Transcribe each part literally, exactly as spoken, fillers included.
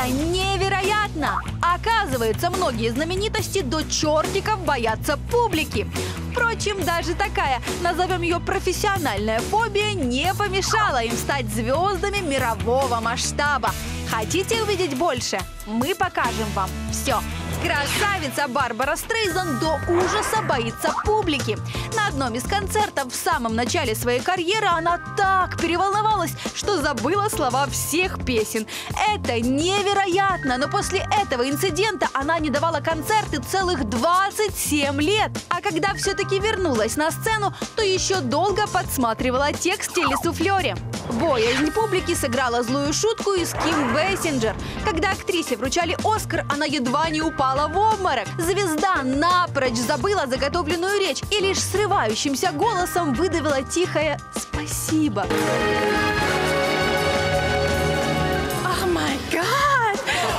Это невероятно! Оказывается, многие знаменитости до чертиков боятся публики. Впрочем, даже такая, назовем ее профессиональная фобия, не помешала им стать звездами мирового масштаба. Хотите увидеть больше? Мы покажем вам все. Красавица Барбара Стрейзанд до ужаса боится публики. На одном из концертов в самом начале своей карьеры она так переволновалась, что забыла слова всех песен. Это невероятно, но после этого инцидента она не давала концерты целых двадцать семь лет. А когда все-таки вернулась на сцену, то еще долго подсматривала текст в телесуфлере. Боязнь публики сыграла злую шутку и с Ким Бейсинджер. Когда актрисе вручали Оскар, она едва не упала в обморок. Звезда напрочь забыла заготовленную речь и лишь срывающимся голосом выдавила тихое «спасибо». О май гад!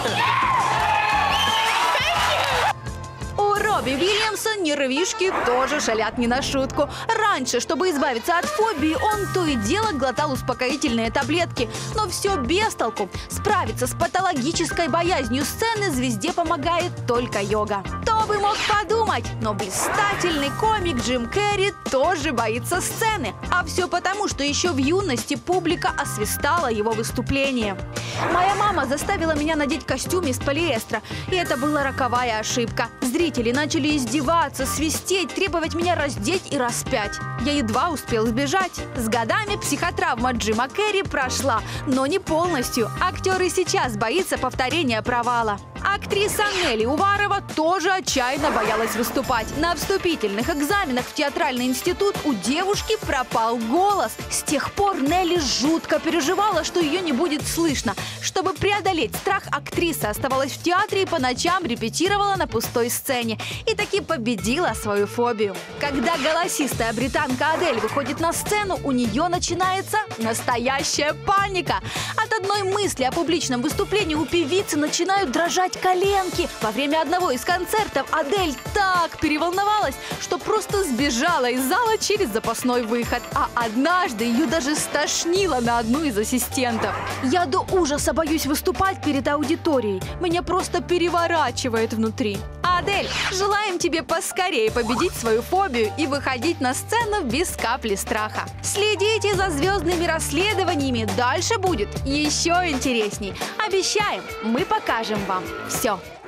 У Робби Уильямса нервишки тоже шалят не на шутку. Раньше, чтобы избавиться от фобии, он то и дело глотал успокоительные таблетки. Но все без толку. Справиться с патологической боязнью сцены звезде помогает только йога. Кто бы мог подумать, но блистательный комик Джим Керри тоже боится сцены. А все потому, что еще в юности публика освистала его выступление. Моя мама заставила меня надеть костюм из полиэстера, и это была роковая ошибка. Зрители начали издеваться, свистеть, требовать меня раздеть и распять. Я едва успел сбежать. С годами психотравма Джима Керри прошла, но не полностью. Актер и сейчас боится повторения провала. Актриса Нелли Уварова тоже отчаянно боялась выступать. На вступительных экзаменах в театральный институт у девушки пропал голос. С тех пор Нелли жутко переживала, что ее не будет слышно. Чтобы преодолеть страх, актриса оставалась в театре и по ночам репетировала на пустой сцене. И таки победила свою фобию. Когда голосистая британка Адель выходит на сцену, у нее начинается настоящая паника. От одной мысли о публичном выступлении у певицы начинают дрожать коленки. Во время одного из концертов Адель так переволновалась, что просто сбежала из зала через запасной выход. А однажды ее даже стошнило на одну из ассистентов. Я до ужаса боюсь выступать перед аудиторией. Меня просто переворачивает внутри. Адель, желаем тебе поскорее победить свою фобию и выходить на сцену без капли страха. Следите за звездными расследованиями, дальше будет еще интересней. Обещаем, мы покажем вам все.